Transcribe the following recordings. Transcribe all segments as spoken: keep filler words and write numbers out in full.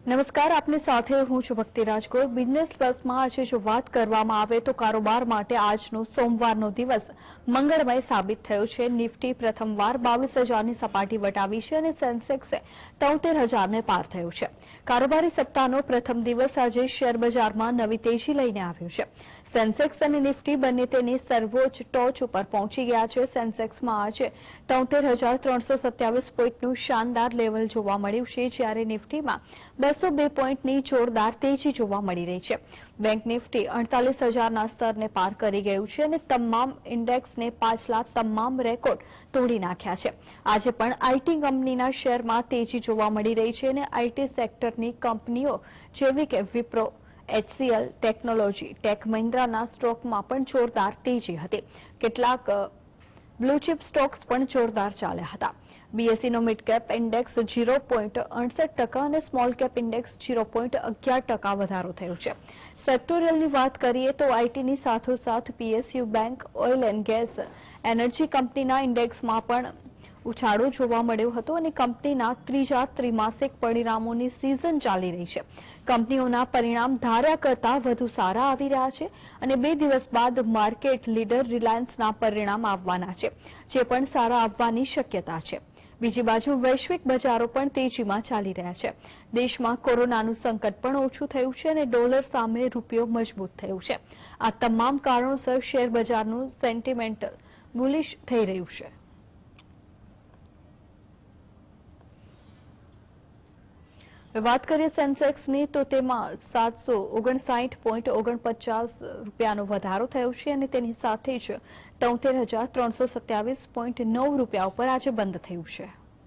નમસ્કાર, આપની સાથે હું છું ભક્તિ રાજગોર। બિઝનેસ પ્લસમાં આજે જો વાત કરવામાં આવે તો કારોબાર માટે આજનો સોમવારનો દિવસ મંગળમય સાબિત થયો છે। નિફ્ટી પ્રથમવાર બાવીસ હજારની સપાટી વટાવી છે અને સેન્સેક્સે તોતેર હજારને પાર થયું છે। કારોબારી સપ્તાહનો પ્રથમ દિવસ આજે શેરબજારમાં નવી તેજી લઈને આવ્યો છે। સેન્સેક્સ અને નિફ્ટી બંને તેની સર્વોચ્ચ ટોચ ઉપર પહોંચી ગયા છે। સેન્સેક્સમાં આજે તોતેર હજાર ત્રણસો સત્યાવીસ પોઈન્ટનું શાનદાર લેવલ જોવા મળ્યું છે, જ્યારે નિફ્ટીમાં બસો બે પોઈન્ટની જોરદાર તેજી જોવા મળી રહી છે। બેંક નિફ્ટી અડતાલીસ હજારના સ્તરને પાર કરી ગયું છે અને તમામ ઇન્ડેક્સને પાછલા તમામ રેકોર્ડ તોડી નાખ્યા છે। આજે પણ આઈટી કંપનીના શેરમાં તેજી જોવા મળી રહી છે અને આઈટી સેક્ટરની કંપનીઓ જેવી કે વિપ્રો, એચસીએલ ટેકનોલોજી, ટેક મહિન્દ્રાના સ્ટોકમાં પણ જોરદાર તેજી હતી। કેટલાક બ્લુ ચિપ સ્ટોક્સ પણ જોરદાર ચાલ્યા હતા। બીએસઈનો mid cap index zero point અડસઠ ટકા અને small cap index zero point અગિયાર ટકા વધારો થયો છે। સેક્ટોરિયલની વાત કરીએ તો આઈટીની સાથોસાથ PSU bank, oil and gas, energy કંપનીના ઇન્ડેક્સમાં પણ ઉછાળો જોવા મળ્યો હતો અને કંપનીના ત્રીજા ત્રિમાસિક પરિણામોની સિઝન ચાલી રહી છે। કંપનીઓના પરિણામ ધાર્યા કરતા વધુ સારા આવી રહ્યા છે અને બે દિવસ બાદ માર્કેટ લીડર રિલાયન્સના પરિણામ આવવાના છે, જે પણ સારા આવવાની શક્યતા છે। બીજી બાજુ વૈશ્વિક બજારો પણ તેજીમાં ચાલી રહ્યા છે। દેશમાં કોરોનાનું સંકટ પણ ઓછું થયું છે અને ડોલર સામે રૂપિયો મજબૂત થયું છે। આ તમામ કારણોસર શેર બજારનું સેન્ટિમેન્ટ બુલિશ થઈ રહ્યું છે। વાત કરીએ સેન્સેક્સની તો તેમાં સાતસો ઓગણસાઠ પોઈન્ટ ઓગણપચાસ રૂપિયાનો વધારો થયો છે અને તેની સાથે જ તોતેર હજાર ત્રણસો સત્યાવીસ પોઈન્ટ નવ રૂપિયા ઉપર આજે બંધ થયું છે।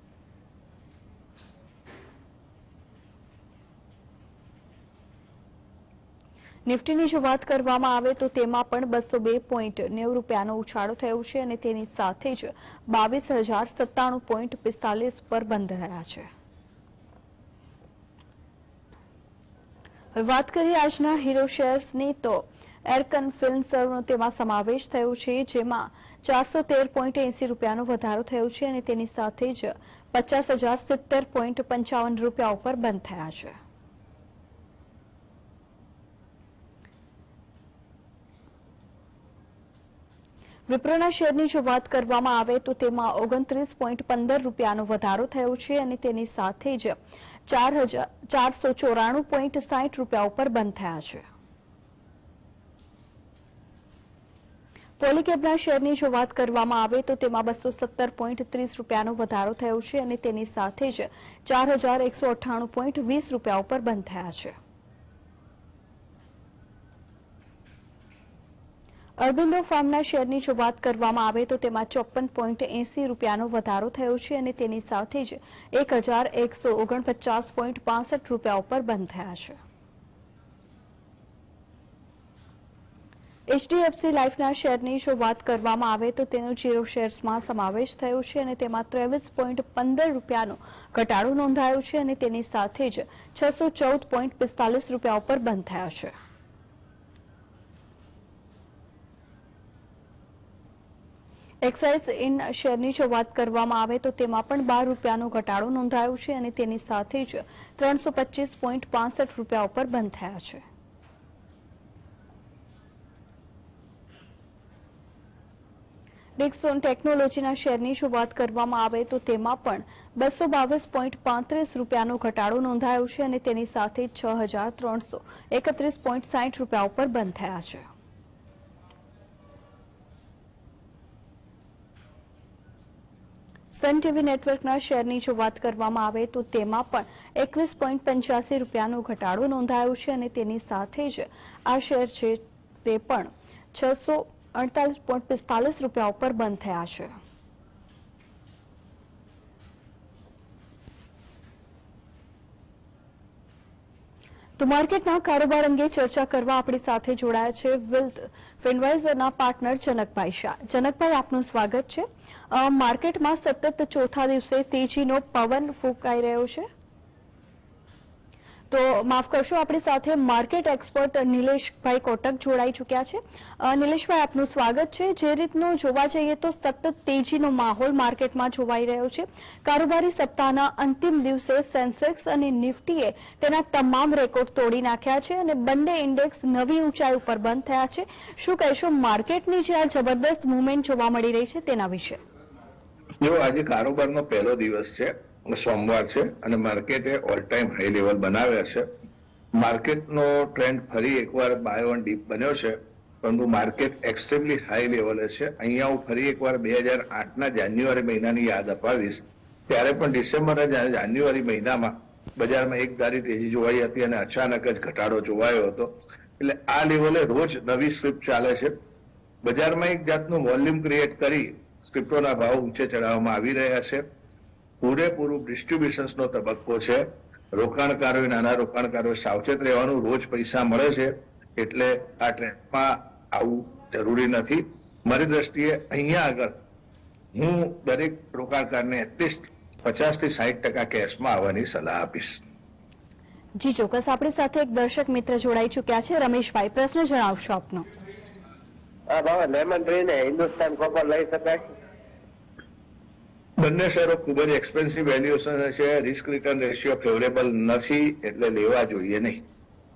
નિફ્ટીની જો વાત કરવામાં આવે તો તેમાં પણ બસો બે પોઈન્ટ નેવું રૂપિયાનો ઉછાળો થયો છે અને તેની સાથે જ બાવીસ હજાર સત્તાણું પોઈન્ટ પિસ્તાલીસ પર બંધ રહ્યા છે। વાત કરીએ આજના હીરો શેર્સની તો એરકન ફિલ્મસનો તેમાં સમાવેશ થયો છે, જેમાં ચારસો તેર પોઈન્ટ એસી રૂપિયાનો વધારો થયો છે અને તેની સાથે જ પચાસ હજાર સિત્તેર પોઈન્ટ પંચાવન રૂપિયા ઉપર બંધ થયા છે। વિપ્રોના શેરની જો વાત કરવામાં આવે તો તેમાં ઓગણત્રીસ પોઈન્ટ પંદર રૂપિયાનો વધારો થયો છે અને તેની સાથે જ ચાર હજાર ચારસો ચોરાણું પોઈન્ટ સાઠ રૂપિયા ઉપર બંધ થયા છે। પોલીકેબના શેરની જો વાત કરવામાં આવે તો તેમાં બસો સત્તર પોઈન્ટ ત્રીસ રૂપિયાનો વધારો થયો છે અને તેની સાથે જ ચાર હજાર એકસો અઠ્ઠાણું પોઈન્ટ વીસ રૂપિયા ઉપર બંધ થયા છે। અરબિંદો ફાર્મના શેરની જો વાત કરવામાં આવે તો તેમાં ચોપન પોઈન્ટ એસી રૂપિયાનો વધારો થયો છે અને તેની સાથે જ એક હજાર એકસો ઓગણપચાસ પોઈન્ટ પાસઠ રૂપિયા ઉપર બંધ થયા છે। એચડીએફસી લાઈફના શેરની જો વાત કરવામાં આવે તો તેનો ઝીરો શેર્સમાં સમાવેશ થયો છે અને તેમાં ત્રેવીસ પોઈન્ટ પંદર રૂપિયાનો ઘટાડો નોંધાયો છે અને તેની સાથે જ છસો ચૌદ પોઈન્ટ પિસ્તાલીસ રૂપિયા ઉપર બંધ થયા છે। એક્સાઇઝ ઇન શેરની જો વાત કરવામાં આવે તો તેમાં પણ બાર રૂપિયાનો ઘટાડો નોંધાયો છે અને તેની સાથે જ ત્રણસો પચીસ પોઈન્ટ પાસઠ રૂપિયા ઉપર બંધ થયા છે। ડિક્સોન ટેકનોલોજીના શેરની જો વાત કરવામાં આવે તો તેમાં પણ બસો બાવીસ પોઈન્ટ પાંત્રીસ રૂપિયાનો ઘટાડો નોંધાયો છે અને તેની સાથે છ હજાર ત્રણસો એકત્રીસ પોઈન્ટ સાઠ રૂપિયા ઉપર બંધ થયા છે। સન ટીવી નેટવર્કના શેરની જો વાત કરવામાં આવે તો તેમાં પણ એકવીસ પોઈન્ટ પંચ્યાસી રૂપિયાનો ઘટાડો નોંધાયો છે અને તેની સાથે જ આ શેર છે તે પણ છસો અડતાલીસ પોઈન્ટ પિસ્તાલીસ રૂપિયા ઉપર બંધ થયા છે। તો માર્કેટના કારોબાર અંગે ચર્ચા કરવા આપણી સાથે જોડાયા છે વેલ્થ ફિનવાઇઝરના પાર્ટનર જનકભાઈ શાહ। જનકભાઈ, આપનું સ્વાગત છે। માર્કેટમાં સતત ચોથા દિવસે તેજીનો પવન ફૂંકાઈ રહ્યો છે, તો માફ કરશો, આપણી સાથે માર્કેટ એક્સપર્ટ નિલેશભાઈ કોટક જોડાઈ ચૂક્યા છે. નિલેશભાઈ, આપનું સ્વાગત છે. જે રીતનું જોવા જઈએ તો સતત તેજીનો માહોલ માર્કેટમાં જોવાઈ રહ્યો છે. કારોબારી સપ્તાહના અંતિમ દિવસે સેન્સેક્સ અને નિફ્ટીએ તેના તમામ રેકોર્ડ તોડી નાખ્યા છે અને બંને ઇન્ડેક્સ નવી ઊંચાઈ ઉપર બંધ થયા છે. શું કહેશો માર્કેટની જે આ જબરદસ્ત મુવમેન્ટ જોવા મળી રહી છે તેના વિશે? જો આજે કારોબારનો પહેલો દિવસ છે, સોમવાર છે અને માર્કેટે ઓલ ટાઈમ હાઈ લેવલ બનાવ્યા છે. માર્કેટનો ટ્રેન્ડ ફરી એકવાર બાય ઓન ડીપ બન્યો છે, પરંતુ માર્કેટ એક્સ્ટ્રીમલી હાઈ લેવલે છે. અહીંયા હું ફરી એકવાર બે હજાર આઠના જાન્યુઆરી મહિનાની યાદ અપાવીશ. ત્યારે પણ ડિસેમ્બર જાન્યુઆરી મહિનામાં બજારમાં એક ધારી તેજી જોવાઈ હતી અને અચાનક જ ઘટાડો જોવાયો હતો. એટલે આ લેવલે રોજ નવી સ્ક્રિપ્ટ ચાલે છે. બજારમાં એક જાતનું વોલ્યુમ ક્રિએટ કરી સ્ક્રિપ્ટોના ભાવ ઊંચે ચડાવવામાં આવી રહ્યા છે. પૂરેપૂરું ડિસ્ટ્રીબ્યુશન્સનો તબક્કો છે. રોકાણકારોએ, નાના રોકાણકારોએ સાવચેત રહેવાનું. રોજ પૈસા મળે છે એટલે આ ટ્રેન્ડમાં આવવું જરૂરી નથી. મારી દ્રષ્ટિએ અહીંયા આગળ હું દરેક રોકાણકારને એટલીસ્ટ પચાસ થી સાહીઠ ટકા કેશમાં આવવાની સલાહ આપીશ. જી ચોક્કસ. આપણી સાથે એક દર્શક મિત્ર જોડાઈ ચૂક્યા છે. રમેશભાઈ, પ્રશ્ન જણાવશો આપનો? લેમન ટ્રી ને હિન્દુસ્તાન કોપર લઈ શકાય? બંને શેરો ખૂબ જ એક્સપેન્સિવ વેલ્યુએશન છે. રિસ્ક રિટર્ન રેશિયો ફેવરેબલ નથી, એટલે લેવા જોઈએ નહીં.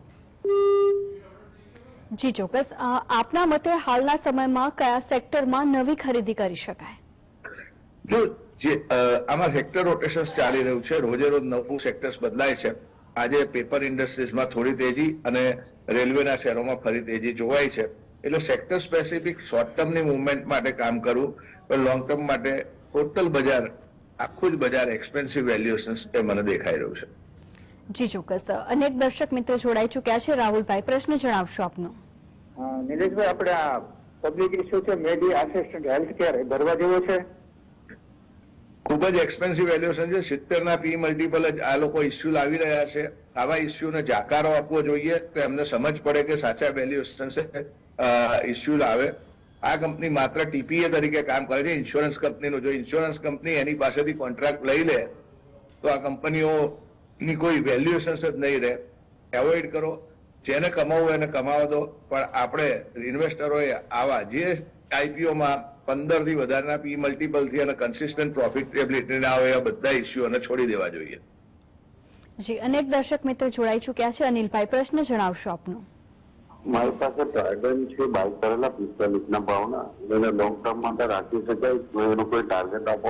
જી ચોક્કસ. આપના મતે હાલના સમયમાં કયા સેક્ટરમાં નવી ખરીદી કરી શકાય? જો જે આમાં સેક્ટર રોટેશન્સ ચાલી રહ્યું છે, રોજે રોજ નવું સેક્ટર્સ બદલાય છે. આજે પેપર ઇન્ડસ્ટ્રીઝમાં થોડી તેજી અને રેલવેના શેરોમાં ફરી તેજી જોવાય છે. એટલે સેક્ટર સ્પેસિફિક શોર્ટ ટર્મની મુવમેન્ટ માટે કામ કરવું, પણ લોંગ ટર્મ માટે ટોટલ બજાર, આખું જ બજાર એક્સપેન્સિવ વેલ્યુએશન્સ એ મને દેખાઈ રહ્યું છે. જી ચોક્કસ. અનેક દર્શક મિત્રો જોડાઈ ચૂક્યા છે. રાહુલભાઈ, પ્રશ્ન જણાવશો આપનો? નિલેશભાઈ, આપણે આ પબ્લિક ઇસ્યુ છે મેડી આસિસ્ટન્ટ હેલ્થ કેર, ભરવા જેવો છે? ખૂબ જ એક્સપેન્સિવ વેલ્યુએશન છે. સિત્તેર ના પી મલ્ટીપલ જ આ લોકો ઇસ્યુ લાવી રહ્યા છે. આવા ઇસ્યુને જાકારો આપવો જોઈએ તો એમને સમજ પડે કે સાચા વેલ્યુએશન છે ઇસ્યુ લાવે. આ કંપની માત્ર ટીપીએ તરીકે કામ કરે છે, ઇન્સ્યોરન્સ કંપનીનું. જો ઇન્સ્યોરન્સ કંપની એની પાસેથી કોન્ટ્રાક્ટ લઈ લે તો આ કંપનીઓની કોઈ વેલ્યુએશન જ નહીં રહે. એવોઇડ કરો. જેને કમાવું એને કમાવા દો, પણ આપણે ઇન્વેસ્ટરોએ આવા જે આઈપીઓમાં પંદર થી વધારેના પી મલ્ટીપલ થી અને કન્સિસ્ટન્ટ પ્રોફિટેબિલિટી ના આવે, બધા ઇસ્યુઓને છોડી દેવા જોઈએ. જી, અનેક દર્શક મિત્રો જોડાઈ ચૂક્યા છે. અનિલભાઈ, પ્રશ્ન જણાવશો આપનો? મારી પાસે ટાર્ગેટ છે બાય કરેલા પિસ્તાલીસ ના ભાવના, એને લોંગ ટર્મ માટે રાખી શકાય તો એનો કોઈ ટાર્ગેટ આપો?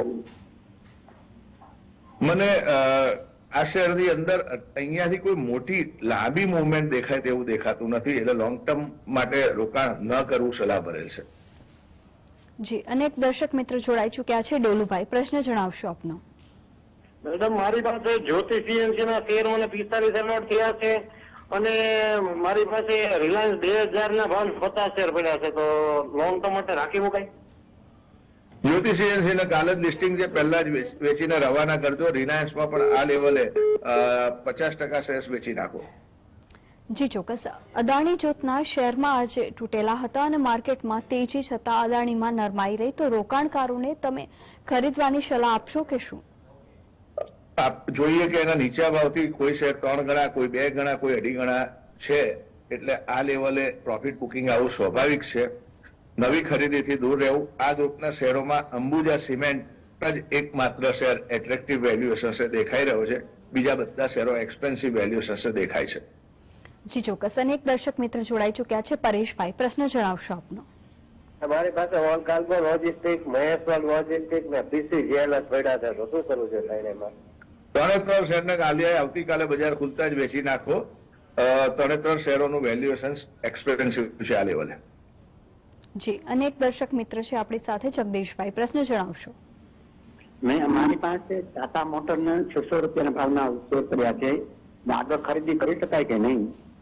મને આ શેરની અંદર અહીંયાથી કોઈ મોટી લાંબી મુવમેન્ટ દેખાય તેવું દેખાતું નથી, એટલે લોંગ ટર્મ માટે રોકાણ ન કરવું સલાહ ભરેલ છે. જી, અનેક દર્શક મિત્રો જોડાઈ ચૂક્યા છે. ડોલુભાઈ, પ્રશ્ન જણાવશો આપનો? મેડમ, મારી પાસે જ્યોતિ સીએનસી ના શેર મને પિસ્તાલીસ એલોટ થયા છે અને મારી પાસે રિલાયન્સ બે હજાર ના ભાવ પચાસ શેર પડ્યા છે, તો લોંગ ટર્મ માટે રાખી મુકાય? જ્યોતિ સીએનસી ને કાલે જ લિસ્ટિંગ છે, પહેલા જ વેચીને રવાના કરજો. રિલાયન્સમાં પણ આ લેવલે પચાસ ટકા શેર્સ વેચી નાખો. જી ચોક્કસ. અદાણી જૂથના શેરમાં આજે તૂટેલા હતા અને માર્કેટમાં તેજી છતાં અદાણીમાં નરમાઈ રહી, તો રોકાણકારોને તમે ખરીદવાની સલાહ આપશો કે શું? આપ જોઈએ કે એના નીચા ભાવથી કોઈ શેર ત્રણ ગણા, કોઈ બે ગણા, કોઈ અઢી ગણા છે, એટલે આ લેવલે પ્રોફિટ બુકિંગ આવું સ્વાભાવિક છે. નવી ખરીદીથી દૂર રહેવું. આ ગ્રુપના શેરોમાં અંબુજા સિમેન્ટ જ એકમાત્ર શેર એટ્રેક્ટિવ વેલ્યુએશન દેખાઈ રહ્યો છે. બીજા બધા શેરો એક્સપેન્સિવ વેલ્યુએશન દેખાય છે. જી ચોક્કસ. અનેક દર્શક મિત્ર જોડાઈ ચૂક્યા છે. પરેશભાઈ, પ્રશ્ન જણાવશો આપનો? મારી પાસે all cargo logistic, Maheshwar logistic ને પીસી જેએલએસ પડ્યા છે, તો શું કરવું છે સાઈડમાં? ત્રણે ત્રણ શેરને કાલે આવતીકાલે બજાર ખુલતા જ વેચી નાખો. ત્રણે ત્રણ શેરોનું વેલ્યુએશન એક્સપેન્સિવ છે આ લેવલે. જી, અનેક દર્શક મિત્ર છે આપણી સાથે. જગદીશભાઈ, પ્રશ્ન જણાવશો? મેં મારી પાસે ટાટા મોટરના છસો રૂપિયાના ભાવના શેર પડ્યા છે, આગળ ખરીદી કરી શકાય કે નહીં?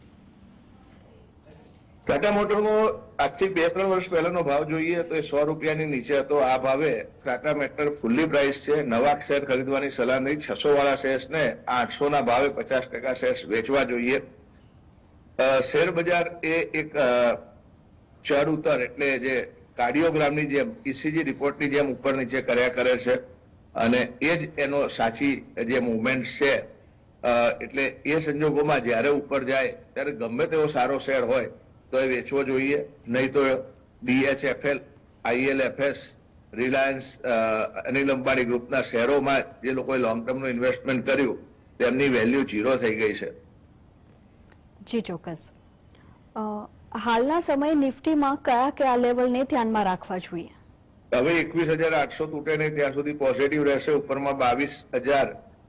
ટાટા મોટરનો આજથી બે ત્રણ વર્ષ પહેલાનો ભાવ જોઈએ તો એ સો રૂપિયાની નીચે હતો. આ ભાવે ટાટા મોટર ફૂલ્લી પ્રાઇસ છે. નવા શેર ખરીદવાની સલાહ નહીં. છસો વાળા શેર્સ ને આઠસો ના ભાવે પચાસ ટકા શેર્સ વેચવા જોઈએ. શેર બજાર એ એક ચડ ઉતર, એટલે જે કાર્ડિયોગ્રામની જેમ, ઈસીજી રિપોર્ટની જેમ ઉપર નીચે કર્યા કરે છે અને એ જ એનો સાચી જે મુવમેન્ટ છે. એટલે એ સંજોગોમાં જ્યારે ઉપર જાય ત્યારે ગમે તેવો સારો શેર હોય તો એ વેચવો જોઈએ, નહીં તો DHFL, ILFS, Reliance, Anil Ambani ગ્રુપના શેરોમાં જે લોકોએ લોંગ ટર્મનું ઇન્વેસ્ટમેન્ટ કર્યું તેમની વેલ્યુ ઝીરો થઈ ગઈ છે. જી ચોક્કસ. હાલના સમયે નિફ્ટીમાં કયા કયા લેવલને ધ્યાનમાં રાખવા જોઈએ? હવે એકવીસ હજાર આઠસો તૂટે નહીં ત્યાં સુધી પોઝિટિવ રહેશે. ઉપરમાં બાવીસ હજાર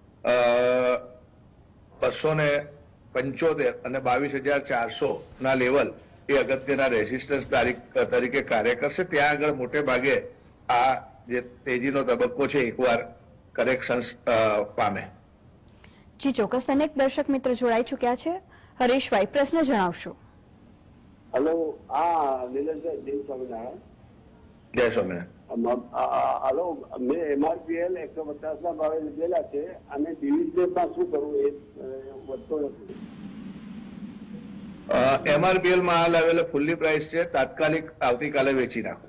બસો ને પંચોતેર અને બાવીસ હજાર ચારસો ના લેવલ એ અગત્યના રેઝિસ્ટન્સ તારીખ તરીકે કાર્ય કરશે. ત્યાં આગળ મોટે ભાગે આ જે તેજીનો તબક્કો છે એકવાર કરેક્શન પામે. જી ચોક્કસ. અનેક દર્શક મિત્રો જોડાઈ ચુક્યા છે. હરીશભાઈ, પ્રશ્ન જણાવશો. હલો, હા નીલેશભાઈ, જય સ્વામિનારાયણ. જય સ્વામિનારાયણ. હલો, મેં એમઆરપીએલ એકસો પચાસ ના ભાવે લીધેલા છે અને ડિવિડન્ડમાં શું કરવું એ વધતો નથી. એમઆરપીએલ માં આ લેવલે ફુલ્લી પ્રાઇસ છે, તાત્કાલિક આવતીકાલે વેચી નાખો.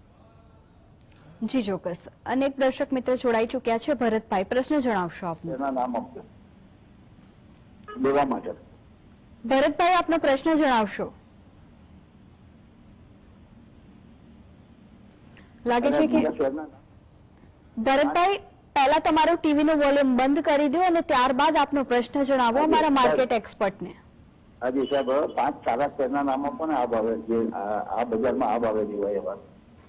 જી ચોક્કસ. અનેક દર્શક મિત્રો જોડાઈ ચુક્યા છે. ભરતભાઈ, પ્રશ્ન જણાવશો આપનો. એના નામ આપજો લેવા માટે. ભરતભાઈ, આપનો પ્રશ્ન જણાવશો. લાગે છે કે ભરતભાઈ પહેલા તમારું ટીવી નું વોલ્યુમ બંધ કરી દો અને ત્યારબાદ આપનો પ્રશ્ન જણાવો અમારા માર્કેટ એક્સપર્ટને. હાજી સાહેબ, પાંચ સારા શેરના નામ આપો ને આ ભાવે જે આ બજારમાં આ ભાવે જોવાય એવા.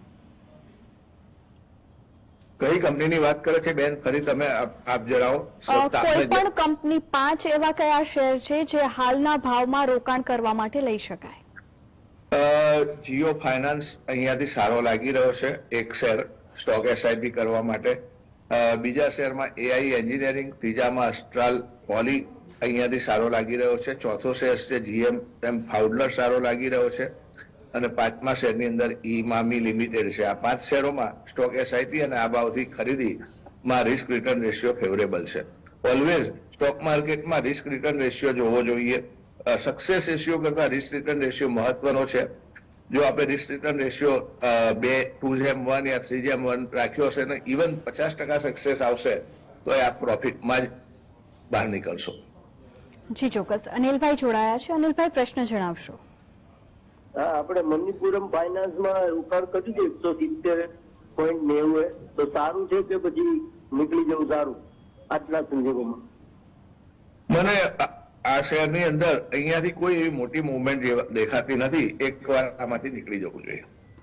કઈ કંપનીની વાત કરે છે બેન? ફરી તમે આપ જણાવો. કોઈ પણ કંપની પાંચ એવા કયા શેર છે જે હાલના ભાવમાં રોકાણ કરવા માટે લઈ શકાય? જીઓ ફાઇનાન્સ અહીંયાથી સારો લાગી રહ્યો છે એક શેર સ્ટોક એસઆઈપી કરવા માટે. બીજા શેરમાં એઆઈ એન્જિનિયરિંગ, ત્રીજામાં અસ્ટ્રાલ પોલી અહીંયાથી સારો લાગી રહ્યો છે. ચોથો શેર છે જીએમ એમ ફાઉડલર સારો લાગી રહ્યો છે અને પાંચમા શેરની અંદર ઇમામી લિમિટેડ છે. આ પાંચ શેરોમાં સ્ટોક એસઆઈપી અને આ ભાવથી ખરીદીમાં રિસ્ક રિટર્ન રેશિયો ફેવરેબલ છે. ઓલવેઝ સ્ટોક માર્કેટમાં રિસ્ક રિટર્ન રેશિયો જોવો જોઈએ. સક્સેસ રેશિયો કરતા રિસ્ક રિટર્ન રેશિયો મહત્વનો છે. જો આપણે રિસ્ક રિટર્ન રેશિયો બે ટુ જેમ વન યા થ્રી જેમ વન રાખ્યો હશે ને ઇવન પચાસ ટકા સક્સેસ આવશે તો એ આપ પ્રોફિટમાં જ બહાર નીકળશો. જી ચોક્કસ. અનિલભાઈ જોડાયા છે. અનિલભાઈ, પ્રશ્ન જણાવશો. હા, આપણે મણિપુરમ ફાઇનાન્સમાં રોકાણ કર્યું છે એકસો સિત્તેર પોઈન્ટ નેવું તો સારું છે કે પછી નીકળી જવું સારું આટલા સંજોગોમાં? મને આ શેરની અંદર અહીંયાથી કોઈ એવી મોટી મુવમેન્ટ દેખાતી નથી. એકવાર આમાંથી નીકળી જવું જોઈએ.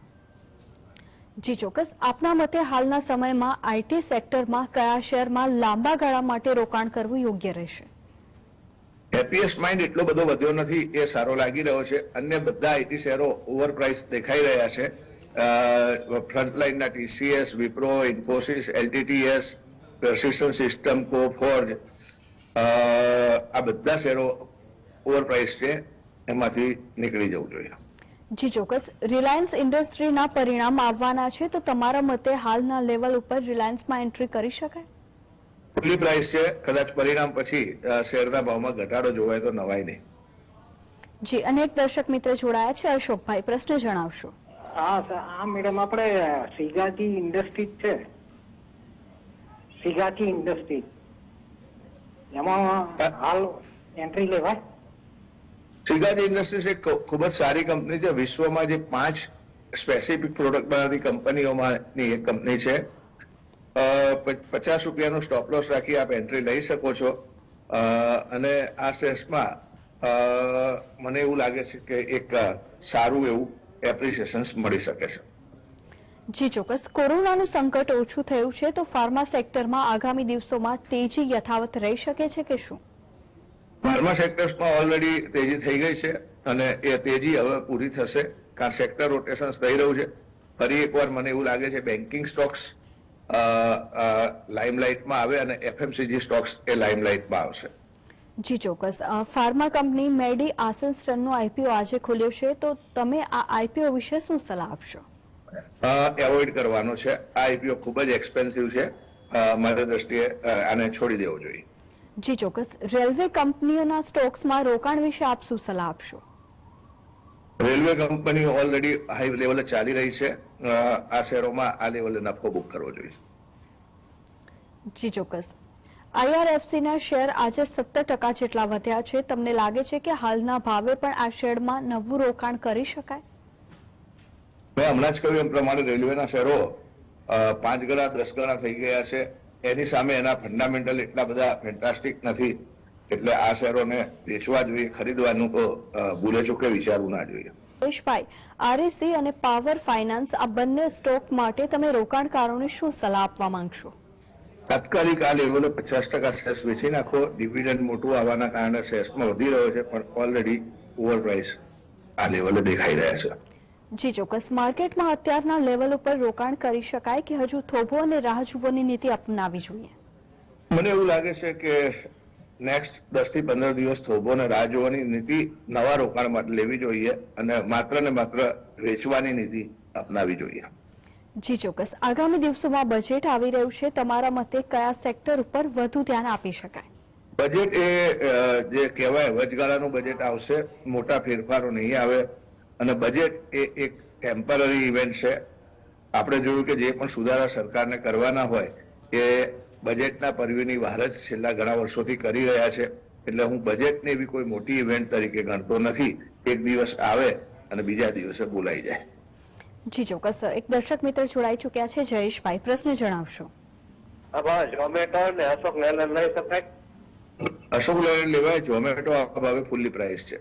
જી ચોક્કસ. આપના મતે હાલના સમયમાં આઈટી સેક્ટરમાં કયા શેરમાં લાંબા ગાળા માટે રોકાણ કરવું યોગ્ય રહેશે? હેપીએસ્ટ માઇન્ડ એટલો બધો વધ્યો નથી, એ સારો લાગી રહ્યો છે. અન્ય બધા આઈટી શેરો ઓવરપ્રાઇસ દેખાઈ રહ્યા છે. ફ્રન્ટલાઇનના TCS, Wipro, Infosys, LTTS, persistent system, Coforge, આ બધા શેરો ઓવરપ્રાઇસ છે, એમાંથી નીકળી જવું જોઈએ. જી ચોક્કસ. રિલાયન્સ ઇન્ડસ્ટ્રીના પરિણામ આવવાના છે તો તમારા મતે હાલના લેવલ ઉપર રિલાયન્સમાં એન્ટ્રી કરી શકાય? ફુલ્લી પ્રાઇસ છે, કદાચ પરિણામ પછી શેરના ભાવમાં ઘટાડો જોવાય તો નવાય નહીં. જી. અનેક દર્શક મિત્ર જોડાયા છે. અશોકભાઈ, પ્રશ્ન જણાવશો. હા હા મેડમ, આપણે સિગાજી ઇન્ડસ્ટ્રીઝ છે, સિગાજી ઇન્ડસ્ટ્રીઝ એમાં હાલ એન્ટ્રી લેવાય? સિગાજી ઇન્ડસ્ટ્રીઝ એક ખૂબ જ સારી કંપની છે. વિશ્વમાં જે પાંચ સ્પેસિફિક પ્રોડક્ટ બનાવતી કંપનીઓમાંની એક કંપની છે. પચાસ રૂપિયાનો સ્ટોપ લોસ રાખી આપ એન્ટ્રી લઈ શકો છો અને આ શેર્સમાં મને એવું લાગે છે કે એક સારું એવું એપ્રિસિએશન મળી શકે છે. જી ચોક્કસ. કોરોનાનું સંકટ ઓછું થયું છે તો ફાર્મા સેક્ટરમાં આગામી દિવસોમાં તેજી યથાવત રહી શકે છે કે શું? ફાર્મા સેક્ટર્સમાં ઓલરેડી તેજી થઈ ગઈ છે અને એ તેજી હવે પૂરી થશે કારણ સેક્ટર રોટેશન થઈ રહ્યું છે. ફરી એકવાર મને એવું લાગે છે બેન્કિંગ સ્ટોક્સ લાઇમલાઇટમાં આવે અને એફએમસીજી સ્ટોક્સ એ લાઇમલાઇટમાં આવશે. જી ચોક્કસ. ફાર્મા કંપની મેડી આસેન્સ્ટનનો આઈપીઓ આજે ખુલ્યો છે તો તમે આ આઈપીઓ વિશે શું સલાહ આપશો? એવોઇડ કરવાનો છે. આ આઈપીઓ ખૂબ જ એક્સપેન્સિવ છે. મારી દ્રષ્ટિએ આને છોડી દેવો જોઈએ. જી ચોક્કસ. રેલવે કંપનીઓના સ્ટોક્સમાં રોકાણ વિશે આપ શું સલાહ આપશો? રેલવે કંપની ઓલરેડી હાઈ લેવલે ચાલી રહી છે. આ શેરોમાં આ લેવલે નફો બુક કરવો જોઈએ. જી ચોક્કસ. આઈઆરએફસી ના શેર આજે સત્તર ટકા જેટલા વધ્યા છે. તમને લાગે છે કે હાલના ભાવે પણ આ શેરમાં નવું રોકાણ કરી શકાય? મેં હમણાં જ કહ્યું એમ પ્રમાણે રેલવેના શેરો પાંચ ગણા દસ ગણા થઈ ગયા છે. એની સામે એના ફંડામેન્ટલ એટલા બધા ફેન્ટાસ્ટિક નથી, એટલે આ શેરોને વેચવા જોઈએ. ખરીદવાનું તો ભૂલે ચૂકે વિચારવું ના જોઈએ. સુરેશભાઈ, આરઈસી અને પાવર ફાઇનાન્સ આ બંને સ્ટોક માટે તમે રોકાણકારોને શું સલાહ આપવા માંગશો? તાત્કાલિક આ લેવલે પચાસ ટકા શેર્સ વેચી નાખો. ડિવિડન્ડ મોટું આવવાના કારણે શેર્સમાં વધી રહ્યો છે, પણ ઓલરેડી ઓવર પ્રાઇસ આ લેવલે દેખાઈ રહ્યા છે. જી ચોક્કસ. માર્કેટમાં અત્યારના લેવલ ઉપર રોકાણ કરી શકાય કે હજુ થોભો અને રાહ જુઓની નીતિ અપનાવી જોઈએ? મને એવું લાગે છે કે નેક્સ્ટ દસ થી પંદર દિવસ થોભો અને રાહ જોવાની નીતિ નવા રોકાણ માટે લેવી જોઈએ અને માત્ર ને માત્ર વેચવાની નીતિ અપનાવી જોઈએ. જી ચોક્કસ. આગામી દિવસોમાં બજેટ આવી રહ્યું છે, તમારા મતે કયા સેક્ટર ઉપર વધુ ધ્યાન આપી શકાય? બજેટ એ જે કહેવાય વચગાળાનું બજેટ આવશે, મોટા ફેરફારો નહીં આવે અને બજેટ એ એક ટેમ્પરરી ઇવેન્ટ છે. આપણે જોયું કે જે પણ સુધારા સરકારને કરવાના હોય એ બજેટના પરવીની બહાર જ છેલ્લા ઘણા વર્ષોથી કરી રહ્યા છે. એટલે હું બજેટને એવી કોઈ મોટી ઇવેન્ટ તરીકે ગણતો નથી. એક દિવસ આવે અને બીજા દિવસે બોલાઈ જાય. જી ચોક્કસ. એક દર્શક મિત્ર જોડાઈ ચુક્યા છે, જયેશભાઈ, પ્રશ્ન જણાવશો. ઝોમેટો ને અશોક લેલેન્ડ લઈ શકાય? અશોક લેલેન્ડ લેવાય. ઝોમેટો આ ભાવે ફૂલ્લી પ્રાઇસ છે.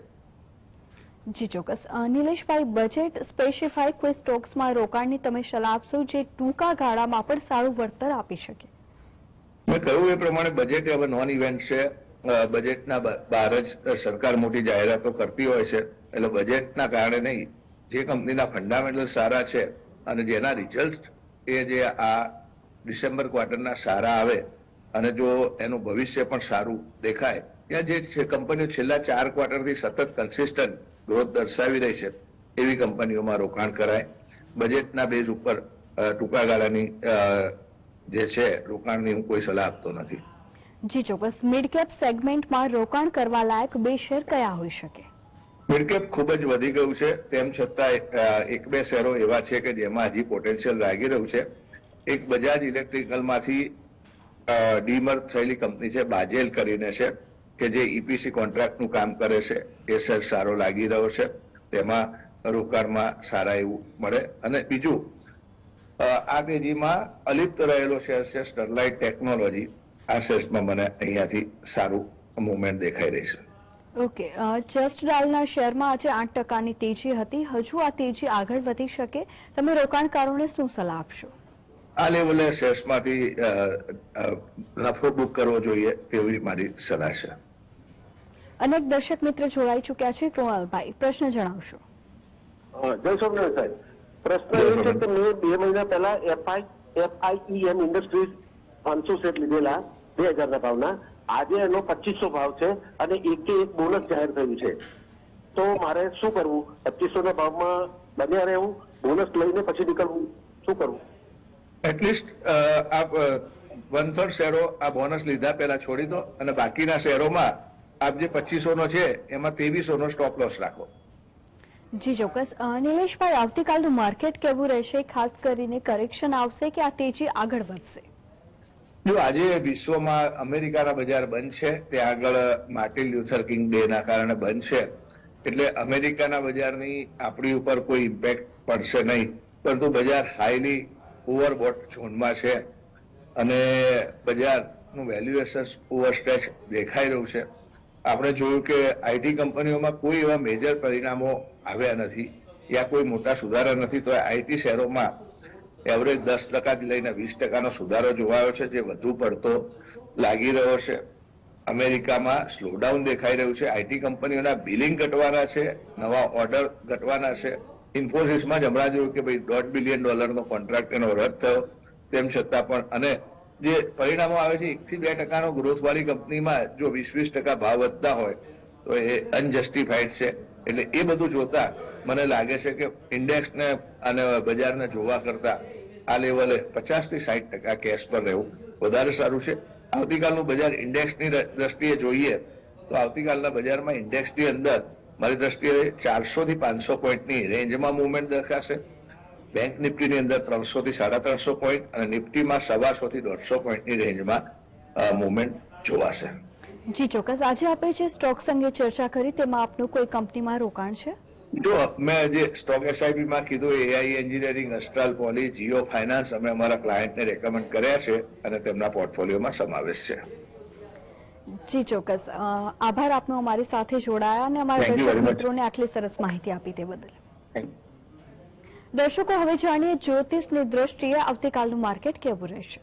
જી ચોક્કસ. નિલેશભાઈ, બજેટ સ્પેસિફાઈ કોઈ સ્ટોક્સમાં રોકાણની તમે સલાહ આપશો જે ટૂંકા ગાળામાં પણ સારું વળતર આપી શકે? મેં કહ્યું એ પ્રમાણે બજેટ હવે નોન ઇવેન્ટ છે. બજેટના બહાર જ સરકાર મોટી જાહેરાતો કરતી હોય છે. એટલે બજેટના કારણે નહીં, જે કંપનીના ફંડામેન્ટલ સારા છે અને જેના રિઝલ્ટ એ જે આ ડિસેમ્બર ક્વાર્ટરના સારા આવે અને જો એનું ભવિષ્ય પણ સારું દેખાય, ત્યાં જે છે કંપનીઓ છેલ્લા ચાર ક્વાર્ટરથી સતત કન્સિસ્ટન્ટ ગ્રોથ દર્શાવી રહી છે એવી કંપનીઓમાં રોકાણ કરાય. બજેટના બેઝ ઉપર ટૂંકા ગાળાની જે છે રોકાણની હું કોઈ સલાહ આપતો નથી. જી ચોક્કસ. મિડ કેપ સેગમેન્ટમાં રોકાણ કરવા લાયક બે શેર કયા હોઈ શકે? મિડકેપ ખૂબ જ વધી ગયું છે, તેમ છતાં એક બે શેરો એવા છે કે જેમાં હજી પોટેન્શિયલ લાગી રહ્યું છે. એક બજાજ ઇલેક્ટ્રિકલમાંથી ડીમર્જ થયેલી કંપની છે, બાજેલ કરીને છે, કે જે ઈપીસી કોન્ટ્રાક્ટનું કામ કરે છે. એ શેર સારો લાગી રહ્યો છે, તેમાં રોકાણમાં સારા એવું મળે. અને બીજું આ તેજીમાં અલિપ્ત રહેલો શેર છે સ્ટરલાઇટ ટેકનોલોજી. આ શેર્સમાં મને અહીંયાથી સારું મુવમેન્ટ દેખાઈ રહી છે. ઓકે. જસ્ટ ડાયલના શેરમાં આજે આઠ ટકાની તેજી હતી. હજુ આ તેજી આગળ વધી શકે? તમે રોકાણકારોને શું સલાહ આપશો? આ લેવલે શેર્સમાંથી નફો બુક કરવો જોઈએ તેવી મારી સલાહ છે. અનેક દર્શક મિત્ર જોડાઈ ચુક્યા છે. કૃણાલભાઈ, પ્રશ્ન જણાવશો. જય સોમનાથ સાહેબ, પ્રશ્ન એ છે કે મેં બે મહિના પહેલા એફઆઈ એફઆઈઈએમ ઇન્ડસ્ટ્રીઝ પાંચસો સેટ લીધેલા બે હજાર ના ભાવના. આજે એનો પચીસો ભાવ છે અને એક એક બોનસ જાહેર થયું છે. તો મારે શું કરવું? પચીસો ના ભાવમાં બન્યા રહેવું, બોનસ લઈને પછી નીકળવું, શું કરવું? એટલીસ્ટ આપ વન થર્ડ શેરો આ બોનસ લીધા પહેલા છોડી દો અને બાકીના શેરોમાં આપ જે પચીસો નો છે એમાં ત્રેવીસો નો સ્ટોપ લોસ રાખો. જી ચોક્કસ. નિલેશભાઈ, આવતીકાલનું માર્કેટ કેવું રહેશે? ખાસ કરીને કરેક્શન આવશે કે આ તેજી આગળ વધશે? જો આજે વિશ્વમાં અમેરિકાના બજાર બંધ છે, ત્યાં આગળ માર્ટિન લ્યુથર કિંગ ડે ના કારણે બંધ છે, એટલે અમેરિકાના બજારની આપણી ઉપર કોઈ ઇમ્પેક્ટ પડશે નહીં. પરંતુ બજાર હાઈલી ઓવરબોટ ઝોનમાં છે અને બજારનું વેલ્યુએશન ઓવરસ્ટ્રેચ દેખાઈ રહ્યું છે. આપણે જોયું કે આઈટી કંપનીઓમાં કોઈ એવા મેજર પરિણામો આવ્યા નથી, યા કોઈ મોટા સુધારા નથી, તો આઈટી શેરોમાં એવરેજ દસ ટકાથી લઈને વીસ ટકાનો સુધારો જોવાયો છે, જે વધુ પડતો લાગી રહ્યો છે. અમેરિકામાં સ્લોડાઉન દેખાઈ રહ્યું છે. આઈટી કંપનીઓના બિલિંગ ઘટવાના છે, નવા ઓર્ડર ઘટવાના છે. ઇન્ફોસિસમાં જ હમણાં જોયું કે ભાઈ દોઢ બિલિયન ડોલરનો કોન્ટ્રાક્ટ એનો રદ થયો. તેમ છતાં પણ અને જે પરિણામો આવે છે, એક થી બે ટકાનો ગ્રોથ વાળી કંપનીમાં જો વીસ વીસ ટકા ભાવ વધતા હોય તો એ અનજસ્ટિફાઈડ છે. એટલે એ બધું જોતા મને લાગે છે કે ઇન્ડેક્સને અને બજારને જોવા કરતા આ લેવલે પચાસ થી સાઠ ટકા કેશ પર રહેવું વધારે સારું છે. આવતીકાલનું બજાર ઇન્ડેક્સની દ્રષ્ટિએ જોઈએ તો આવતીકાલના બજારમાં ઇન્ડેક્સની અંદર મારી દ્રષ્ટિએ ચારસો થી પાંચસો પોઈન્ટની રેન્જમાં મુવમેન્ટ દેખાશે. બેંક નિફ્ટીની અંદર ત્રણસો થી સાડા ત્રણસો પોઈન્ટ અને નિફ્ટીમાં સવાસો થી દોઢસો પોઈન્ટની રેન્જમાં મુવમેન્ટ જોવાશે. જી ચોક્કસ. આજે આપણે જે સ્ટોક્સ અંગે ચર્ચા કરી તેમાં આપનું કોઈ કંપનીમાં રોકાણ છે? જો મેં જે સ્ટોક એસઆઈપી માં કીધું AI engineering, Astral Poly, Jio finance અમે અમારા ક્લાયન્ટને રેકમેન્ડ કર્યા છે અને તેમના પોર્ટફોલિયોમાં સમાવેશ છે. જી ચોક્કસ. આભાર આપનો અમારી સાથે જોડાયા અને અમારા દર્શક મિત્રોને આટલી સરસ માહિતી આપી તે બદલ. દર્શકો, હવે જાણીએ જ્યોતિષની દ્રષ્ટિએ આવતીકાલનું માર્કેટ કેવું રહેશે.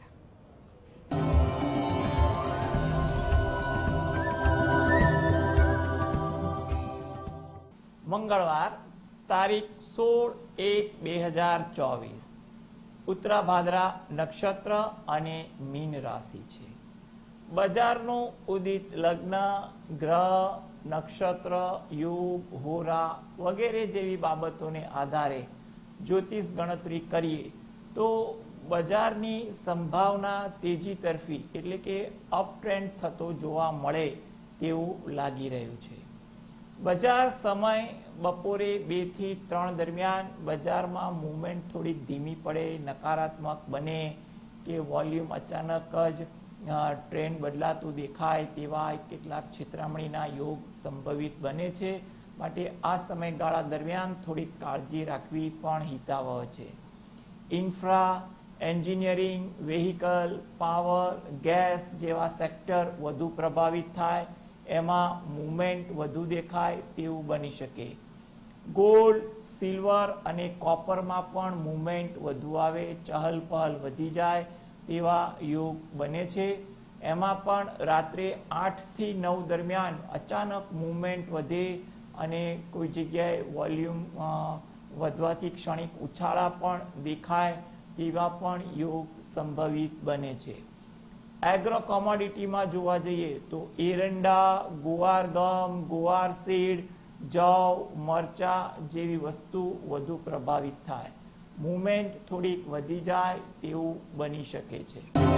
મંગળવાર તારીખ સોળ એક બે હજાર ચોવીસ, ઉત્તરા ભાદ્રા નક્ષત્ર અને મીન રાશિ છે. બજારનું ઉદિત લગ્ન, ગ્રહ, નક્ષત્ર, યુગ, હોરા વગેરે જેવી બાબતોને આધારે જ્યોતિષ ગણતરી કરીએ તો બજારની સંભાવના તેજી તરફી એટલે કે અપ ટ્રેન્ડ થતો જોવા મળે તેવું લાગી રહ્યું છે. બજાર સમય બપોરે બે થી ત્રણ દરમિયાન બજારમાં મૂવમેન્ટ થોડીક ધીમી પડે, નકારાત્મક બને કે વોલ્યુમ અચાનક જ ટ્રેન્ડ બદલાતું દેખાય તેવા કેટલાક છેતરામણીના યોગ સંભવિત બને છે. માટે આ સમયગાળા દરમિયાન થોડીક કાળજી રાખવી પણ હિતાવહ છે. Infra, engineering, vehicle, power, gas જેવા સેક્ટર વધુ પ્રભાવિત થાય, એમાં મૂવમેન્ટ વધુ દેખાય તેવું બની શકે. ગોલ્ડ, સિલ્વર અને કોપરમાં પણ મૂવમેન્ટ વધુ આવે, ચહલ પહલ વધી જાય તેવા યોગ બને છે. એમાં પણ રાત્રે આઠ થી નવ દરમિયાન અચાનક મૂવમેન્ટ વધે અને કોઈ જગ્યાએ વોલ્યુમ વધવાથી ક્ષણિક ઉછાળા પણ દેખાય તેવા પણ યોગ સંભવિત બને છે. એગ્રો કોમોડિટીમાં જોવા જઈએ તો એરંડા, ગુવાર ગમ, ગુવાર સીડ, જવ, મરચા જેવી વસ્તુ વધુ પ્રભાવિત થાય, મૂવમેન્ટ થોડીક વધી જાય તેવું બની શકે છે.